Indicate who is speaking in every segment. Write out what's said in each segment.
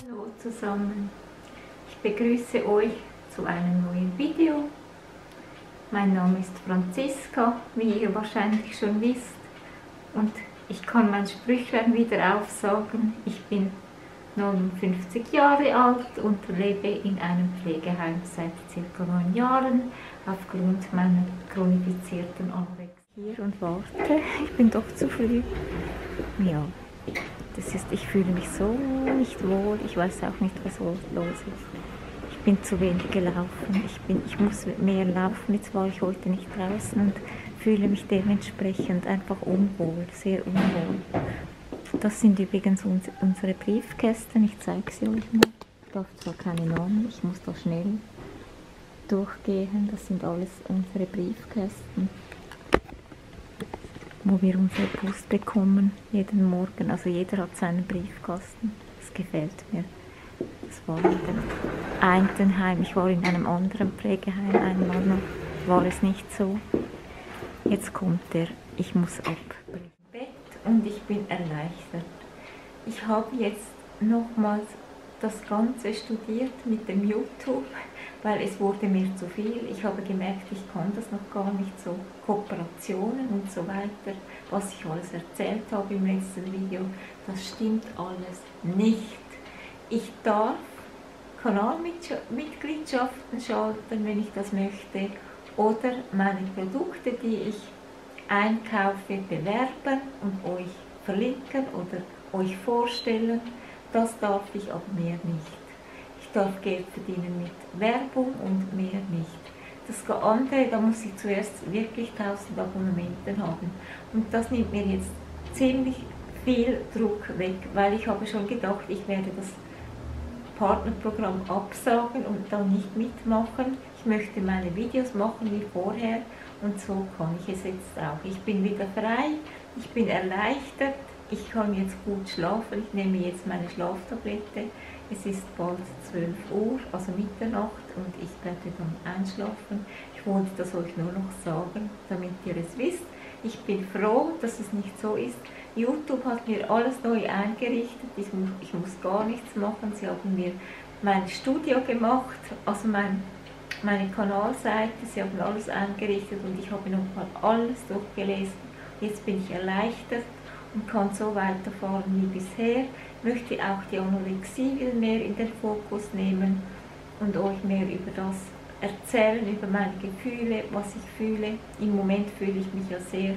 Speaker 1: Hallo zusammen, ich begrüße euch zu einem neuen Video. Mein Name ist Franziska, wie ihr wahrscheinlich schon wisst, und ich kann mein Sprüchlein wieder aufsagen. Ich bin 59 Jahre alt und lebe in einem Pflegeheim seit ca. 9 Jahren aufgrund meiner chronifizierten Anorexie. Hier und warte, ich bin doch zu früh. Ja. Das ist, ich fühle mich so nicht wohl, ich weiß auch nicht, was los ist. Ich bin zu wenig gelaufen, ich muss mehr laufen, jetzt war ich heute nicht draußen und fühle mich dementsprechend einfach unwohl, sehr unwohl. Das sind übrigens unsere Briefkästen, ich zeige sie euch mal. Ich darf zwar keine Namen, ich muss da schnell durchgehen, das sind alles unsere Briefkästen, wo wir unsere Post bekommen, jeden Morgen. Also jeder hat seinen Briefkasten. Das gefällt mir. Das war in dem einen Heim. Ich war in einem anderen Pflegeheim einmal noch. War es nicht so. Jetzt kommt ich muss ab. Bett und ich bin erleichtert. Ich habe jetzt nochmals das Ganze studiert mit dem YouTube, weil es wurde mir zu viel. Ich habe gemerkt, ich kann das noch gar nicht so. Kooperationen und so weiter, was ich alles erzählt habe im letzten Video, das stimmt alles nicht. Ich darf Kanalmitgliedschaften schalten, wenn ich das möchte, oder meine Produkte, die ich einkaufe, bewerben und euch verlinken oder euch vorstellen. Das darf ich aber mehr nicht. Ich darf Geld verdienen mit Werbung und mehr nicht. Das andere, da muss ich zuerst wirklich 1000 Abonnenten haben. Und das nimmt mir jetzt ziemlich viel Druck weg, weil ich habe schon gedacht, ich werde das Partnerprogramm absagen und dann nicht mitmachen. Ich möchte meine Videos machen wie vorher und so kann ich es jetzt auch. Ich bin wieder frei, ich bin erleichtert, ich kann jetzt gut schlafen, ich nehme jetzt meine Schlaftablette. Es ist bald 12 Uhr, also Mitternacht, und ich werde dann einschlafen. Ich wollte das euch nur noch sagen, damit ihr es wisst. Ich bin froh, dass es nicht so ist. YouTube hat mir alles neu eingerichtet, ich muss gar nichts machen. Sie haben mir mein Studio gemacht, also meine Kanalseite, sie haben alles eingerichtet und ich habe nochmal alles durchgelesen. Jetzt bin ich erleichtert und kann so weiterfahren wie bisher. Ich möchte auch die Anorexie wieder mehr in den Fokus nehmen und euch mehr über das erzählen, über meine Gefühle, was ich fühle. Im Moment fühle ich mich ja sehr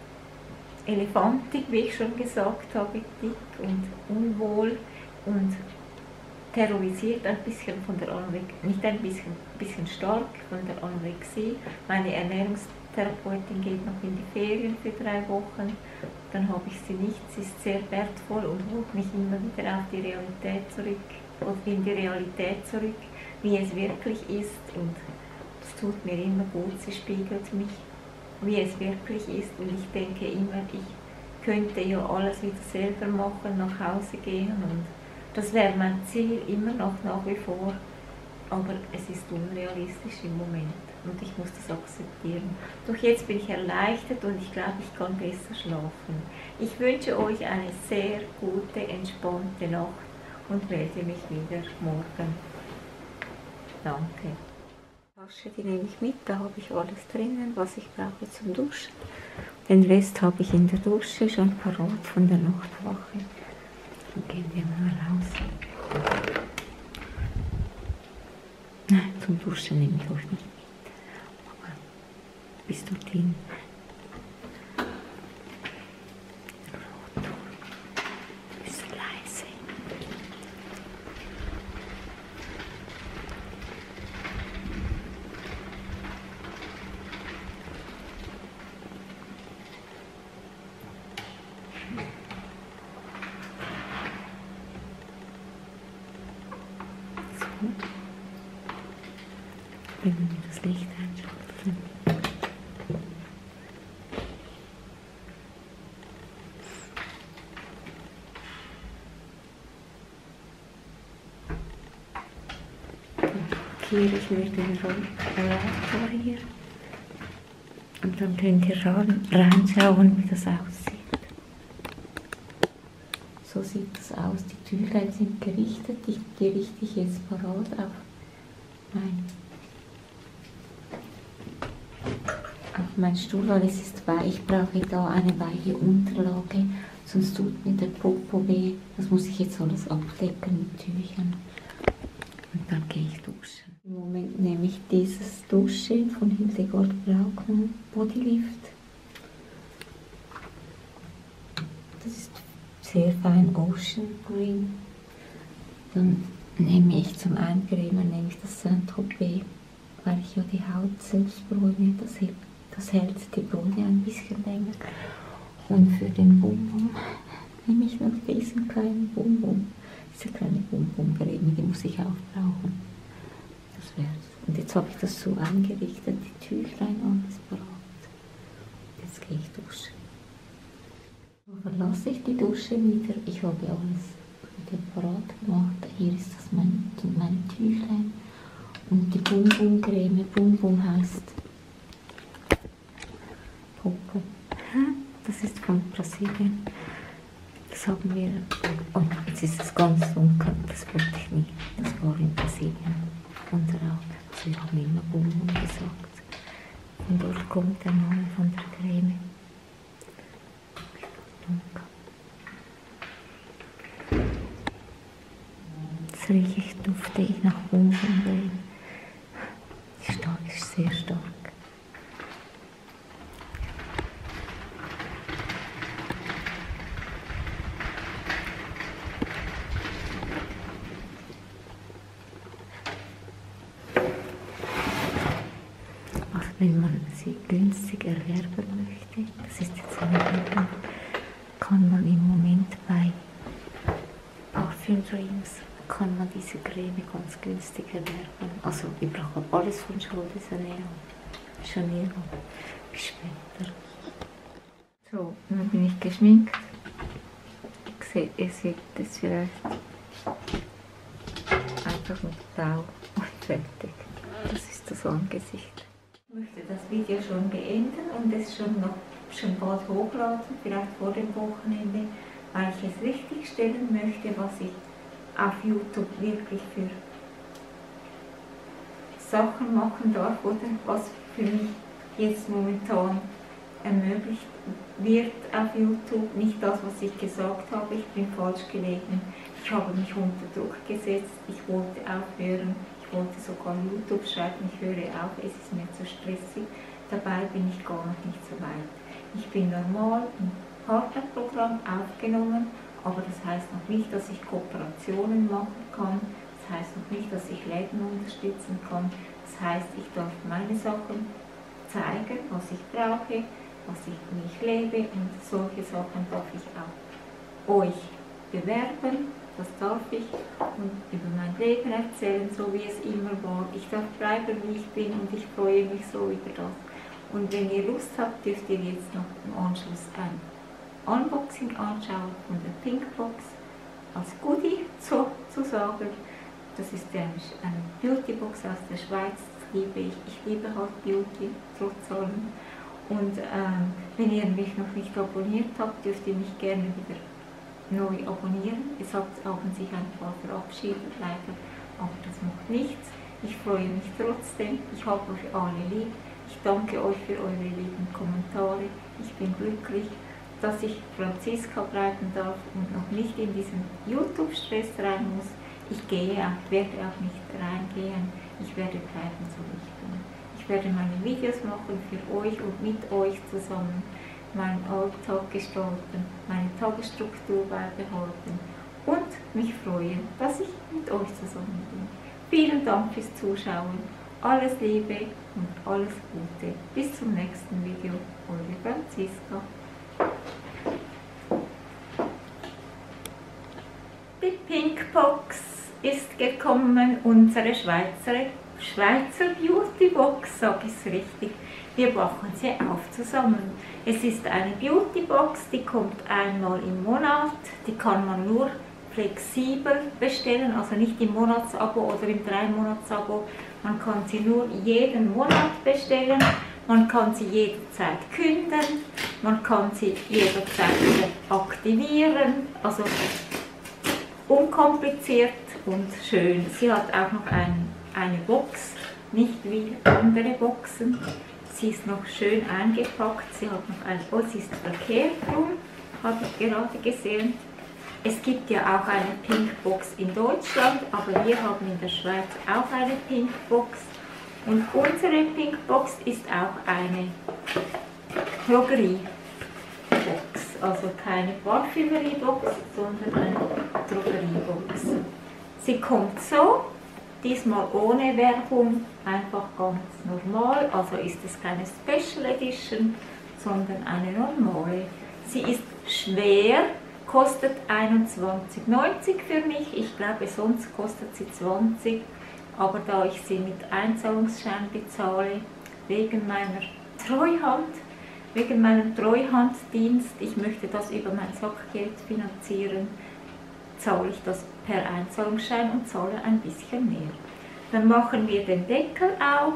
Speaker 1: elefantig, wie ich schon gesagt habe, dick und unwohl und terrorisiert ein bisschen von der Anorexie, nicht ein bisschen stark von der Anorexie. Meine Ernährungstherapeutin geht noch in die Ferien für 3 Wochen, dann habe ich sie nicht. Sie ist sehr wertvoll und holt mich immer wieder auf die Realität zurück, oder in die Realität zurück, wie es wirklich ist, und es tut mir immer gut. Sie spiegelt mich, wie es wirklich ist, und ich denke immer, ich könnte ja alles wieder selber machen, nach Hause gehen, und das wäre mein Ziel immer noch nach wie vor, aber es ist unrealistisch im Moment und ich muss das akzeptieren. Doch jetzt bin ich erleichtert und ich glaube, ich kann besser schlafen. Ich wünsche euch eine sehr gute, entspannte Nacht und melde mich wieder morgen. Danke. Die Tasche, die nehme ich mit, da habe ich alles drinnen, was ich brauche zum Duschen. Den Rest habe ich in der Dusche schon parat von der Nachtwache. Dann gehen wir mal raus. Nein, zum Duschen nehme ich euch nicht mit. Aber bis dorthin. Ein bisschen leise. Wenn wir das Licht einschalten. Markiere ich mir den Rollator hier und dann könnt ihr reinschauen, wie das aussieht. So sieht es aus. Die Tüchlein sind gerichtet. Die richte ich jetzt parat auf mein Stuhl, weil es ist weich. Ich brauche da eine weiche Unterlage, sonst tut mir der Popo weh. Das muss ich jetzt alles abdecken mit Tüchern. Und dann gehe ich duschen. Im Moment nehme ich dieses Duschgel von Hildegard Braukmann, Bodylift. Das ist sehr fein Ocean Green. Dann nehme ich zum Eincremen das Saint-Tropez, weil ich ja die Haut selbst bräune. Das hält die Bräune ein bisschen länger. Und für den Bum-Bum nehme ich noch diesen kleinen Bum-Bum. Diese kleine Bum-Bum-Creme, die muss ich auch brauchen. Das wär's. Und jetzt habe ich das so eingerichtet, die Tüchlein, alles parat. Jetzt gehe ich duschen. So verlasse ich die Dusche wieder. Ich habe alles wieder parat gemacht. Hier ist das meine Tüchlein. Und die Bum-Bum-Creme. Bum-Bum heißt Popo. Das ist von Brasilien. Das haben wir. Oh, jetzt ist es ganz dunkel. Das wollte ich nicht. Das war in Brasilien. Also wir haben immer Bum-Bum gesagt. Und dort kommt der Name von der Creme. Jetzt dufte ich nach Bum-Bum. Die ist sehr stark. Also wenn man sie günstig erwerben möchte, das ist jetzt eine Werbung, kann man im Moment bei Parfum Dreams kann man diese Creme ganz günstig erwerben. Also ich brauche alles von Sol de Janeiro. Bis später. So, nun bin ich geschminkt. Ihr seht es vielleicht einfach mit Blau und fertig. Das ist das Angesicht. Ich möchte das Video schon beenden und es schon bald hochladen, vielleicht vor dem Wochenende, weil ich es richtig stellen möchte, was ich auf YouTube wirklich für Sachen machen darf oder was für mich jetzt momentan ermöglicht wird auf YouTube. Nicht das, was ich gesagt habe, ich bin falsch gelegen. Ich habe mich unter Druck gesetzt, ich wollte aufhören, ich wollte sogar YouTube schreiben, ich höre auf, es ist mir zu stressig. Dabei bin ich gar noch nicht so weit. Ich bin normal im Partnerprogramm aufgenommen, aber das heißt noch nicht, dass ich Kooperationen machen kann. Das heißt noch nicht, dass ich Läden unterstützen kann. Das heißt, ich darf meine Sachen zeigen, was ich brauche, wie ich lebe, und solche Sachen darf ich auch euch bewerben. Das darf ich, und über mein Leben erzählen, so wie es immer war. Ich darf bleiben, wie ich bin, und ich freue mich so über das. Und wenn ihr Lust habt, dürft ihr jetzt noch im Anschluss ein Unboxing anschauen von der Pinkbox als Goodie sozusagen. Das ist eine Beautybox aus der Schweiz, das liebe ich. Ich liebe halt Beauty, trotz allem. Und wenn ihr mich noch nicht abonniert habt, dürft ihr mich gerne wieder neu abonnieren. Es haben sich ein paar verabschiedet, leider, aber das macht nichts. Ich freue mich trotzdem, ich habe euch alle lieb. Ich danke euch für eure lieben Kommentare. Ich bin glücklich, dass ich Franziska bleiben darf und noch nicht in diesen YouTube-Stress rein muss. Ich werde auch nicht reingehen. Ich werde bleiben, so wie ich bin. Ich werde meine Videos machen für euch und mit euch zusammen meinen Alltag gestalten, meine Tagesstruktur beibehalten und mich freuen, dass ich mit euch zusammen bin. Vielen Dank fürs Zuschauen. Alles Liebe und alles Gute. Bis zum nächsten Video. Eure Franziska. Die Pinkbox ist gekommen, unsere Schweizer Beautybox, sage ich es richtig. Wir machen sie auf zusammen. Es ist eine Beautybox, die kommt einmal im Monat. Die kann man nur flexibel bestellen, also nicht im Monatsabo oder im 3-Monats-Abo. Man kann sie nur jeden Monat bestellen. Man kann sie jederzeit künden. Man kann sie jederzeit aktivieren, also unkompliziert und schön. Sie hat auch noch eine Box, nicht wie andere Boxen. Sie ist noch schön eingepackt, sie hat noch oh, sie ist verkehrt rum, habe ich gerade gesehen. Es gibt ja auch eine Pinkbox in Deutschland, aber wir haben in der Schweiz auch eine Pinkbox. Und unsere Pinkbox ist auch eine Drogeriebox, also keine Parfümeriebox, sondern eine Drogeriebox. Sie kommt so, diesmal ohne Werbung, einfach ganz normal, also ist es keine Special Edition, sondern eine normale. Sie ist schwer, kostet 21,90 für mich, ich glaube sonst kostet sie 20, aber da ich sie mit Einzahlungsschein bezahle, wegen meinem Treuhanddienst, ich möchte das über mein Sackgeld finanzieren, zahle ich das per Einzahlungsschein und zahle ein bisschen mehr. Dann machen wir den Deckel auf.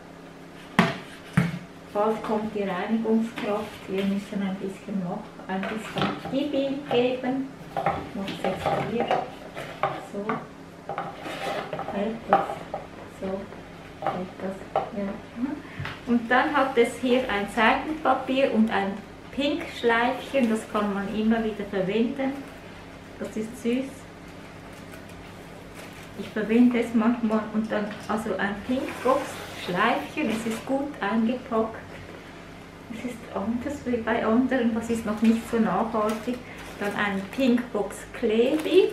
Speaker 1: Bald kommt die Reinigungskraft. Wir müssen ein bisschen Hibi geben. Ich muss jetzt hier so. Hält das. So. Hält das. Ja. Und dann hat es hier ein Seitenpapier und ein Pinkschleifchen. Das kann man immer wieder verwenden. Das ist süß. Ich verwende es manchmal und dann also ein Pinkbox-Schleifchen. Es ist gut eingepackt. Es ist anders wie bei anderen, das ist noch nicht so nachhaltig. Dann ein Pinkbox-Klebig.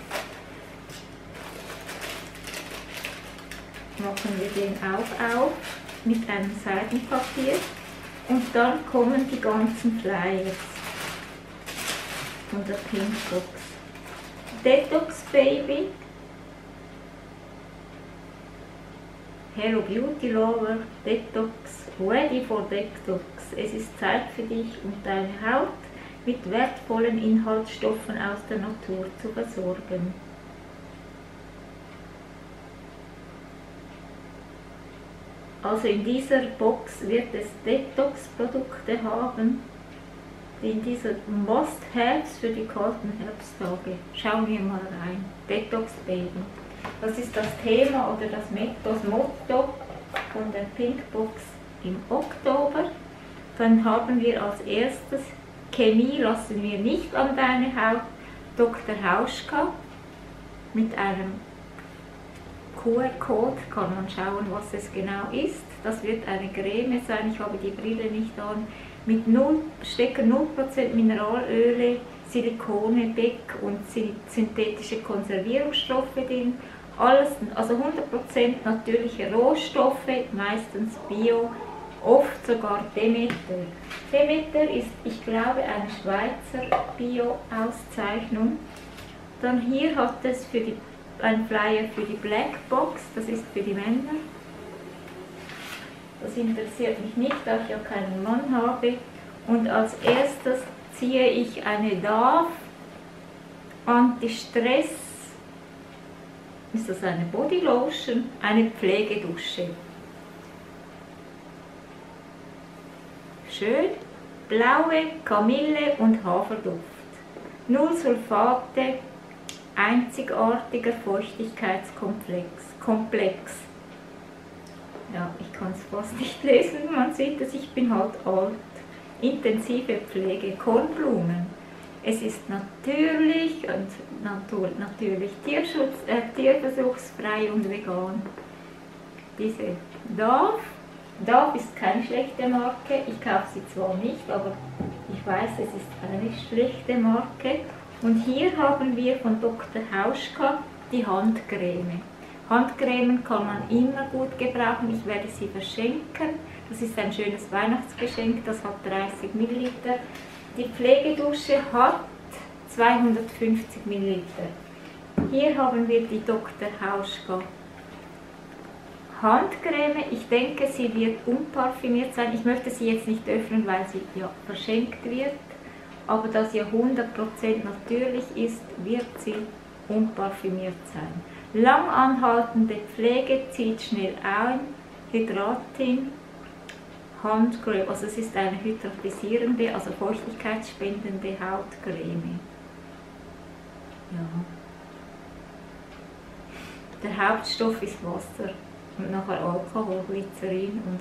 Speaker 1: Machen wir den auch auf mit einem Seidenpapier. Und dann kommen die ganzen Flyers von der Pinkbox. Detox Baby, Hello Beauty Lover, Detox, Ready for Detox. Es ist Zeit für dich und deine Haut mit wertvollen Inhaltsstoffen aus der Natur zu versorgen. Also in dieser Box wird es Detox-Produkte haben, die in dieser Must-Haves für die kalten Herbsttage. Schauen wir mal rein. Detox Baby. Das ist das Thema oder das Motto von der Pinkbox im Oktober. Dann haben wir als erstes Chemie lassen wir nicht an deine Haut. Dr. Hauschka mit einem QR-Code kann man schauen, was es genau ist. Das wird eine Creme sein. Ich habe die Brille nicht an. Mit stecken 0% Mineralöle, Silikone, Beck und synthetische Konservierungsstoffe drin. Alles, also 100% natürliche Rohstoffe, meistens Bio, oft sogar Demeter. Demeter ist, ich glaube, eine Schweizer Bio-Auszeichnung. Dann hier hat es ein Flyer für die Black Box, das ist für die Männer. Das interessiert mich nicht, da ich ja keinen Mann habe. Und als erstes ziehe ich eine Dove Anti-Stress. Ist das eine Bodylotion? Eine Pflegedusche. Schön. Blaue Kamille und Haferduft. 0 Sulfate, einzigartiger Feuchtigkeitskomplex. Ja, ich kann es fast nicht lesen, man sieht es, ich bin halt alt. Intensive Pflege, Kornblumen. Es ist natürlich und natürlich tierversuchsfrei und vegan. Diese Dove ist keine schlechte Marke, ich kaufe sie zwar nicht, aber ich weiß, es ist eine schlechte Marke. Und hier haben wir von Dr. Hauschka die Handcreme. Handcremen kann man immer gut gebrauchen, ich werde sie verschenken. Das ist ein schönes Weihnachtsgeschenk, das hat 30 ml. Die Pflegedusche hat 250 ml. Hier haben wir die Dr. Hauschka Handcreme. Ich denke, sie wird unparfümiert sein. Ich möchte sie jetzt nicht öffnen, weil sie ja verschenkt wird. Aber da sie ja 100% natürlich ist, wird sie unparfümiert sein. Langanhaltende Pflege zieht schnell ein, Hydratin, Handcreme, also es ist eine hydratisierende, also feuchtigkeitsspendende Hautcreme. Ja. Der Hauptstoff ist Wasser und nachher Alkohol, Glycerin und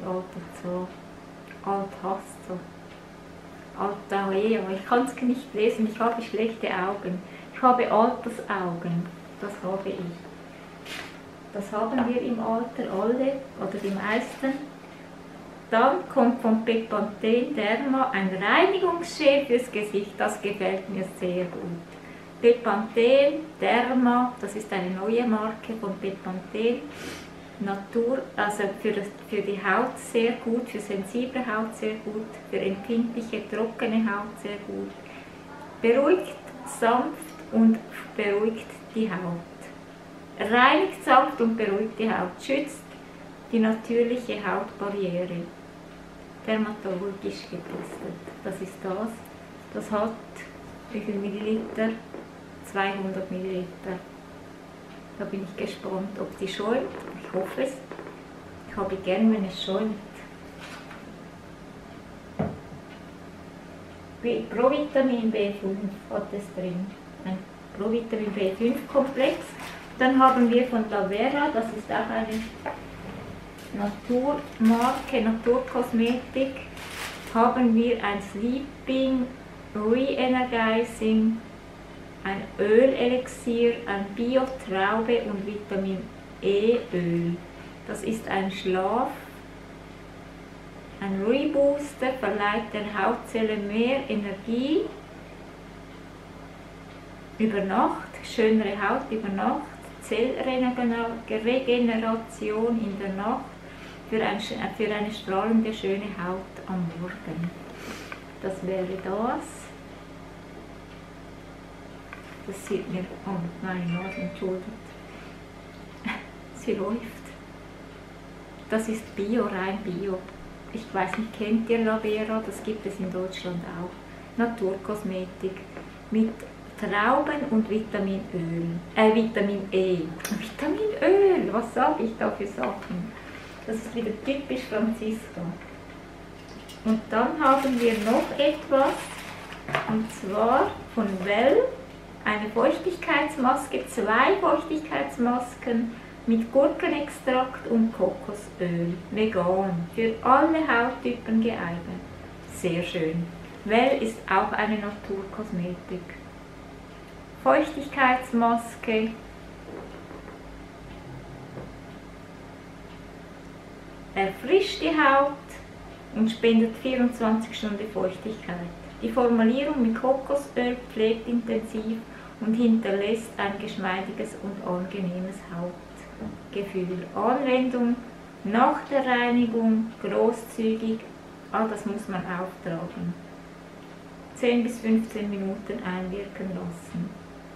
Speaker 1: Althasto. Altaea, ich kann es nicht lesen, ich habe schlechte Augen. Ich habe Altersaugen, das habe ich. Das haben wir im Alter alle, oder die meisten. Dann kommt von Bepanthen Derma ein Reinigungsgel fürs Gesicht, das gefällt mir sehr gut. Bepanthen Derma, das ist eine neue Marke von Bepanthen. Natur, also für die Haut sehr gut, für sensible Haut sehr gut, für empfindliche, trockene Haut sehr gut. Beruhigt, sanft und beruhigt die Haut. Reinigt sanft und beruhigt die Haut, schützt die natürliche Hautbarriere. Dermatologisch getestet. Das ist das. Das hat wie viel Milliliter? 200 Milliliter. Da bin ich gespannt, ob die schäumt. Ich hoffe es. Ich habe gern, wenn es schäumt. Provitamin B5 hat es drin. Ein Provitamin B5 Komplex. Dann haben wir von Lavera, das ist auch eine Naturmarke, Naturkosmetik, haben wir ein Sleeping Re-Energizing, ein Ölelixier, ein Bio-Traube und Vitamin E Öl. Das ist ein Schlaf, ein Rebooster, verleiht der Hautzelle mehr Energie über Nacht, schönere Haut über Nacht, Zellregeneration in der Nacht, für eine strahlende, schöne Haut am Morgen. Das wäre das. Das sieht mir, oh, meine Nase, entschuldigt. Sie läuft. Das ist Bio, rein Bio. Ich weiß nicht, kennt ihr Lavera? Das gibt es in Deutschland auch. Naturkosmetik mit Trauben und Vitamin Vitamin E. Vitaminöl, was sage ich da für Sachen? Das ist wieder typisch Franziska. Und dann haben wir noch etwas, und zwar von Well, eine Feuchtigkeitsmaske, 2 Feuchtigkeitsmasken mit Gurkenextrakt und Kokosöl, vegan, für alle Hauttypen geeignet. Sehr schön. Well ist auch eine Naturkosmetik. Feuchtigkeitsmaske, erfrischt die Haut und spendet 24 Stunden Feuchtigkeit. Die Formulierung mit Kokosöl pflegt intensiv und hinterlässt ein geschmeidiges und angenehmes Hautgefühl. Anwendung nach der Reinigung großzügig, das muss man auftragen. 10 bis 15 Minuten einwirken lassen.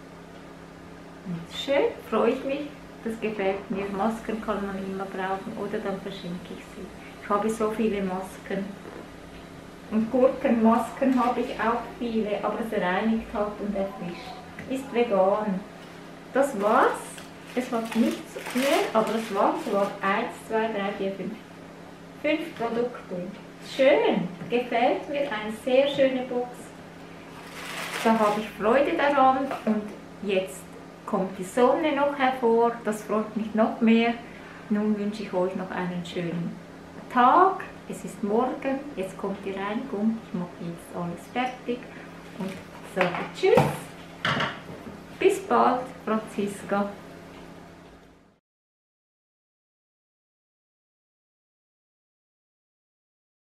Speaker 1: Schön, freue ich mich. Das gefällt mir. Masken kann man immer brauchen oder dann verschenke ich sie. Ich habe so viele Masken. Und Gurkenmasken habe ich auch viele, aber es reinigt halt und erfrischt. Ist vegan. Das war's. Es hat nichts mehr, aber es waren 1, 2, 3, 4, 5. 5 Produkte. Schön. Gefällt mir. Eine sehr schöne Box. Da habe ich Freude daran und jetzt kommt die Sonne noch hervor, das freut mich noch mehr. Nun wünsche ich euch noch einen schönen Tag. Es ist morgen, jetzt kommt die Reinigung. Ich mache jetzt alles fertig und sage Tschüss. Bis bald, Franziska.